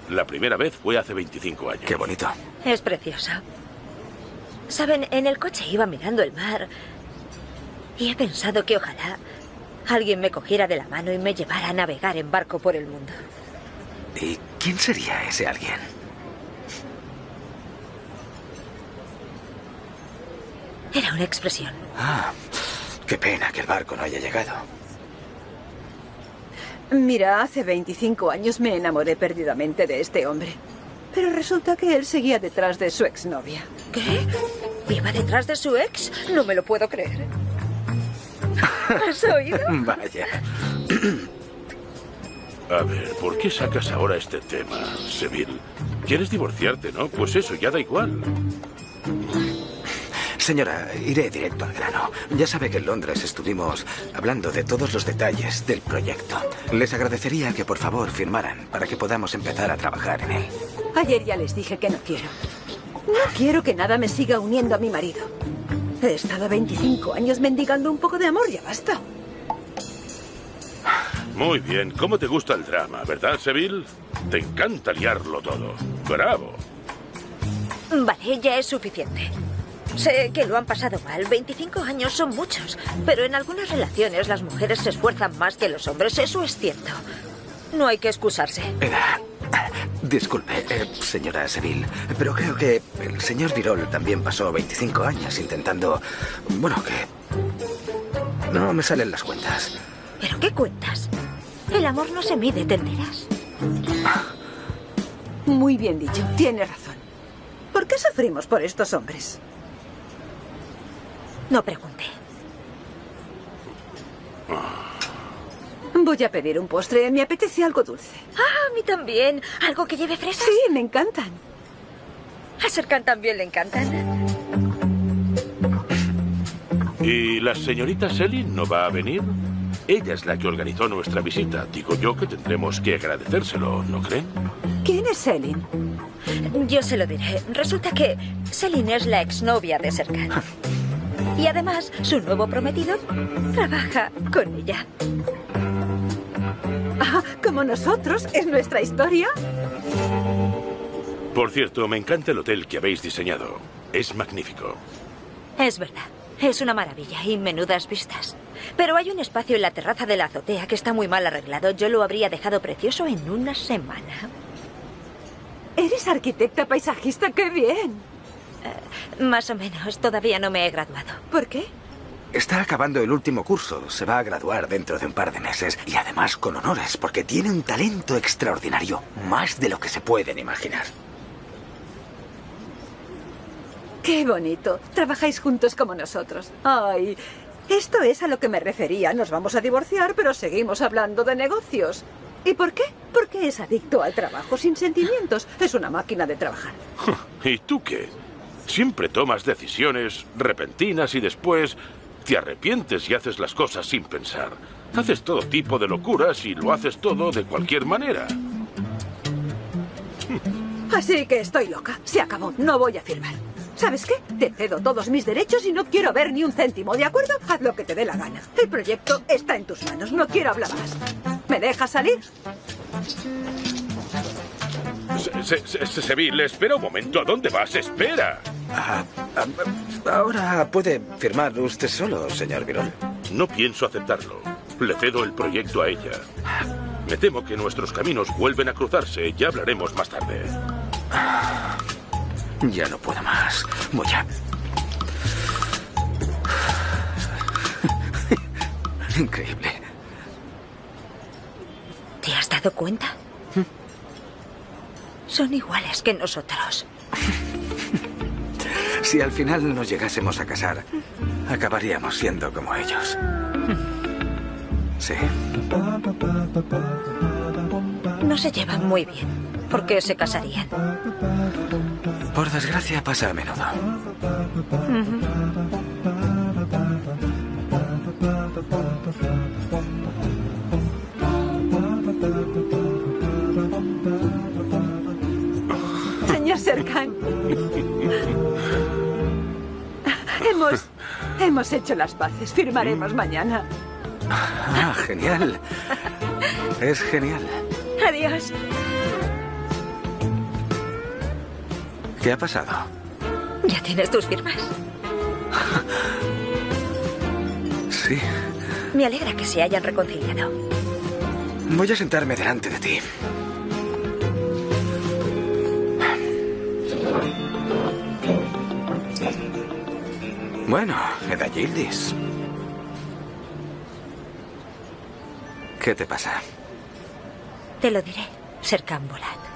La primera vez fue hace 25 años. Qué bonito. Es precioso. Saben, en el coche iba mirando el mar y he pensado que ojalá alguien me cogiera de la mano y me llevara a navegar en barco por el mundo. ¿Y quién sería ese alguien? Era una expresión. Ah, qué pena que el barco no haya llegado. Mira, hace 25 años me enamoré perdidamente de este hombre. Pero resulta que él seguía detrás de su exnovia. ¿Qué? ¿Iba detrás de su ex? No me lo puedo creer. ¿Has oído? Vaya. A ver, ¿por qué sacas ahora este tema, Seville? ¿Quieres divorciarte, no? Pues eso, ya da igual. Señora, iré directo al grano. Ya sabe que en Londres estuvimos hablando de todos los detalles del proyecto. Les agradecería que por favor firmaran para que podamos empezar a trabajar en él. Ayer ya les dije que no quiero. No quiero que nada me siga uniendo a mi marido. He estado 25 años mendigando un poco de amor, ya basta. Muy bien. ¿Cómo te gusta el drama, verdad, Seville? Te encanta liarlo todo. ¡Bravo! Vale, ya es suficiente. Sé que lo han pasado mal. 25 años son muchos. Pero en algunas relaciones las mujeres se esfuerzan más que los hombres. Eso es cierto. No hay que excusarse. Disculpe, señora Seville, pero creo que el señor Birol también pasó 25 años intentando... Bueno, que... No me salen las cuentas. ¿Pero qué cuentas? El amor no se mide, ¿te enteras? Muy bien dicho, tiene razón. ¿Por qué sufrimos por estos hombres? No pregunte. Voy a pedir un postre. Me apetece algo dulce. Ah, a mí también. ¿Algo que lleve fresas? Sí, me encantan. A Serkan también le encantan. ¿Y la señorita Selin no va a venir? Ella es la que organizó nuestra visita. Digo yo que tendremos que agradecérselo, ¿no creen? ¿Quién es Selin? Yo se lo diré. Resulta que Selin es la exnovia de Serkan. Y además, su nuevo prometido trabaja con ella. Ah, como nosotros, ¿es nuestra historia? Por cierto, me encanta el hotel que habéis diseñado. Es magnífico. Es verdad. Es una maravilla y menudas vistas. Pero hay un espacio en la terraza de la azotea que está muy mal arreglado. Yo lo habría dejado precioso en una semana. ¿Eres arquitecta paisajista? ¡Qué bien! Más o menos. Todavía no me he graduado. ¿Por qué? Está acabando el último curso. Se va a graduar dentro de un par de meses. Y además con honores, porque tiene un talento extraordinario. Más de lo que se pueden imaginar. ¡Qué bonito! Trabajáis juntos como nosotros. ¡Ay! Esto es a lo que me refería. Nos vamos a divorciar, pero seguimos hablando de negocios. ¿Y por qué? Porque es adicto al trabajo sin sentimientos. Es una máquina de trabajar. ¿Y tú qué? Siempre tomas decisiones repentinas y después te arrepientes y haces las cosas sin pensar. Haces todo tipo de locuras y lo haces todo de cualquier manera. Así que estoy loca. Se acabó. No voy a firmar. ¿Sabes qué? Te cedo todos mis derechos y no quiero ver ni un céntimo, ¿de acuerdo? Haz lo que te dé la gana. El proyecto está en tus manos. No quiero hablar más. ¿Me dejas salir? Seville, espera un momento. ¿A dónde vas? ¡Espera! Ahora puede firmar usted solo, señor Birol. No pienso aceptarlo. Le cedo el proyecto a ella. Me temo que nuestros caminos vuelven a cruzarse. Ya hablaremos más tarde. Ya no puedo más. Voy a... Increíble. ¿Te has dado cuenta? Son iguales que nosotros. Si al final nos llegásemos a casar, acabaríamos siendo como ellos. Sí. No se llevan muy bien. ¿Por qué se casarían? Por desgracia pasa a menudo. Señor Serkan. Hemos hecho las paces. Firmaremos mañana. Ah, genial. Es genial. Adiós. ¿Qué ha pasado? Ya tienes tus firmas. Sí. Me alegra que se hayan reconciliado. Voy a sentarme delante de ti. Bueno, Eda Yildiz. ¿Qué te pasa? Te lo diré, Serkan Bolat.